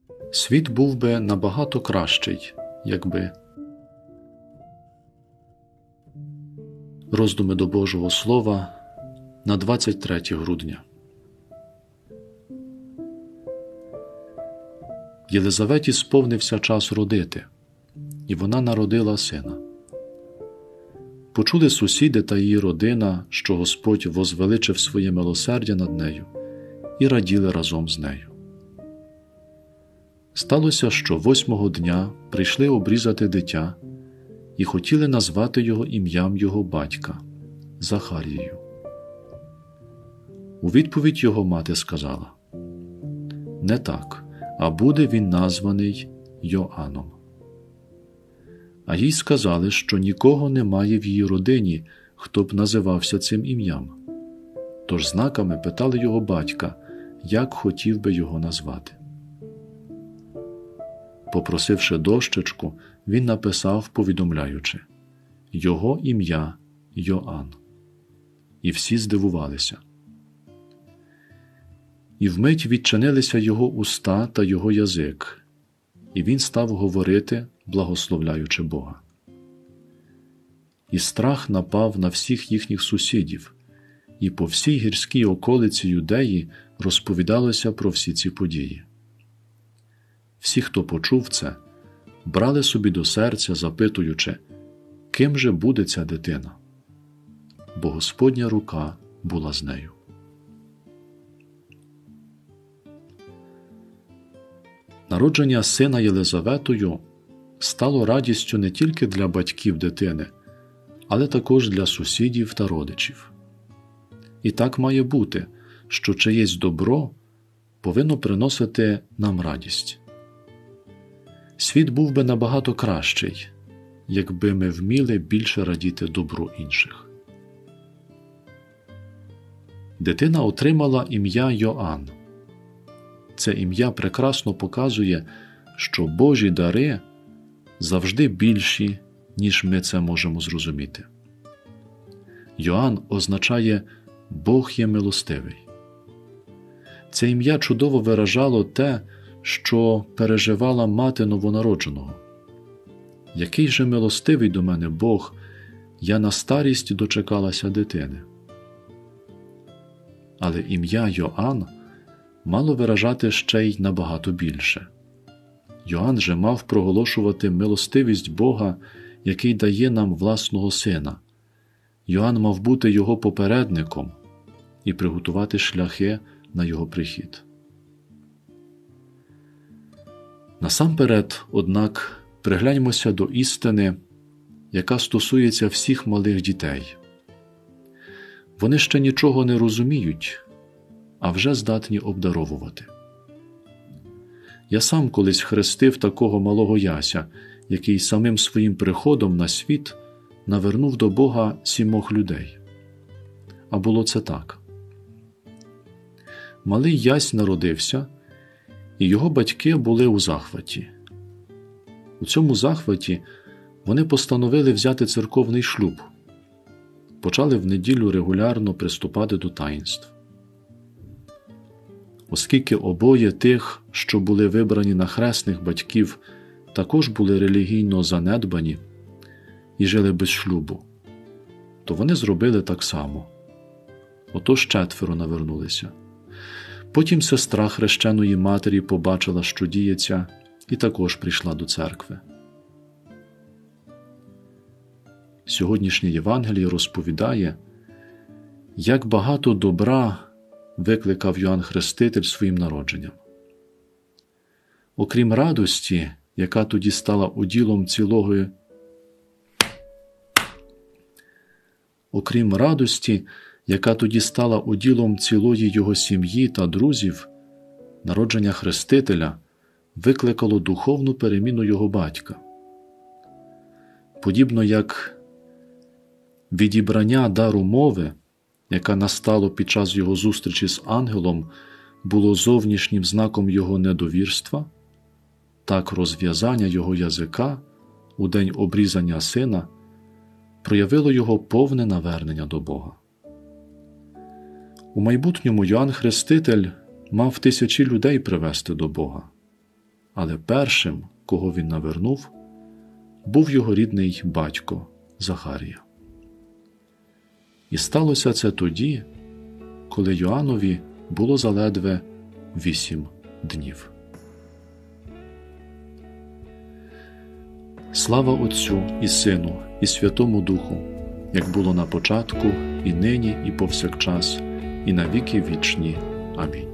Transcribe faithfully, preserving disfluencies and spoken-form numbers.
Світ був би набагато кращий, якби. Роздуми до Божого Слова на двадцять третє грудня. Єлизаветі сповнився час родити, і вона народила сина. Почули сусіди та її родина, що Господь возвеличив своє милосердя над нею, і раділи разом з нею. Сталося, що восьмого дня прийшли обрізати дитя і хотіли назвати його ім'ям його батька – Захарією. У відповідь його мати сказала: «Не так, а буде він названий Йоанном». А їй сказали, що нікого немає в її родині, хто б називався цим ім'ям. Тож знаками питали його батька, як хотів би його назвати. Попросивши дощечку, він написав, повідомляючи: «Його ім'я Йоанн». І всі здивувалися. І вмить відчинилися його уста та його язик, і він став говорити, благословляючи Бога. І страх напав на всіх їхніх сусідів, і по всій гірській околиці Юдеї розповідалося про всі ці події. Всі, хто почув це, брали собі до серця, запитуючи, ким же буде ця дитина? Бо Господня рука була з нею. Народження сина Єлизаветою стало радістю не тільки для батьків дитини, але також для сусідів та родичів. І так має бути, що чиєсь добро повинно приносити нам радість. Світ був би набагато кращий, якби ми вміли більше радіти добру інших. Дитина отримала ім'я Йоанн. Це ім'я прекрасно показує, що Божі дари завжди більші, ніж ми це можемо зрозуміти. Йоанн означає «Бог є милостивий». Це ім'я чудово виражало те, що переживала мати новонародженого. «Який же милостивий до мене Бог, я на старість дочекалася дитини». Але ім'я Йоанн мало виражати ще й набагато більше. Йоанн же мав проголошувати милостивість Бога, який дає нам власного сина. Йоанн мав бути його попередником і приготувати шляхи на його прихід. Насамперед, однак, пригляньмося до істини, яка стосується всіх малих дітей. Вони ще нічого не розуміють, а вже здатні обдаровувати. Я сам колись хрестив такого малого Яся, який самим своїм приходом на світ навернув до Бога сімох людей. А було це так. Малий Ясь народився, і його батьки були у захваті. У цьому захваті вони постановили взяти церковний шлюб, почали в неділю регулярно приступати до таїнств. Оскільки обоє тих, що були вибрані на хресних батьків, також були релігійно занедбані і жили без шлюбу, то вони зробили так само. Отож четверо навернулися. Потім сестра хрещеної матері побачила, що діється, і також прийшла до церкви. Сьогоднішнє Євангеліє розповідає, як багато добра викликав Йоанн Хреститель своїм народженням. Окрім радості, яка тоді стала уділом цілого Окрім радості, яка тоді стала уділом цілої його сім'ї та друзів, народження Хрестителя викликало духовну переміну його батька. Подібно як відібрання дару мови, яка настало під час його зустрічі з ангелом, було зовнішнім знаком його недовірства, так розв'язання його язика у день обрізання сина проявило його повне навернення до Бога. У майбутньому Йоанн Хреститель мав тисячі людей привести до Бога. але першим, кого він навернув, був його рідний батько Захарія. І сталося це тоді, коли Йоаннові було заледве вісім днів. Слава Отцю і Сину, і Святому Духу, як було на початку, і нині, і повсякчас, і на віки вічні. Амінь.